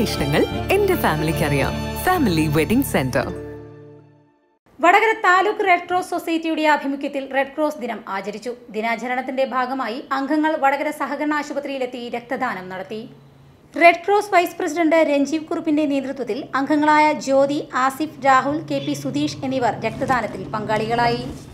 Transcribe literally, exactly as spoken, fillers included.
ഇഷ്ടങ്ങൾ എന്റെ ഫാമിലിക്ക് അറിയാം. Family wedding centre. Vadakara taluk red cross സൊസൈറ്റിയുടെ ആഭിമുഖ്യത്തിൽ റെഡ് ക്രോസ് ദിനം ആചരിച്ചു. ദിനാചരണത്തിന്റെ ഭാഗമായി അംഗങ്ങൾ വടകര സഹകരണ ആശുപത്രിയിലെത്തി രക്തദാനം നടത്തി. Red cross vice president Ranjeev കുറുപ്പിന്റെ നേതൃത്വത്തിൽ അംഗങ്ങളായ ജ്യോതി, ആസിഫ്, രാഹുൽ, കെ പി സുധീഷ് എന്നിവർ രക്തദാനത്തിൽ പങ്കാളികളായി.